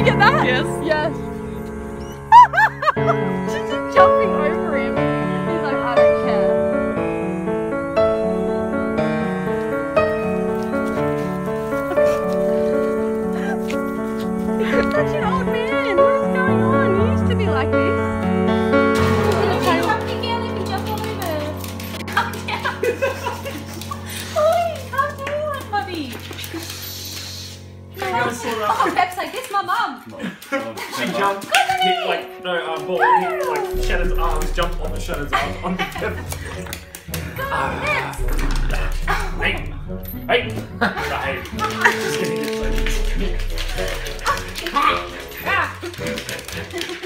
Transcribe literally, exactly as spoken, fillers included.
you get that? Yes. Yes. She's just jumping over him. He's like, I don't care. He's such an old man. What is going on? He used to be like this. Jump over. Calm down. Pauline, calm down, buddy. Oh, Pep's like, this my mum. She jumped, hit like, no, um, ball, hit like Shannon's arms, jumped on the Shannon's arms on the Pep. Hey, hey, hey, just gonna get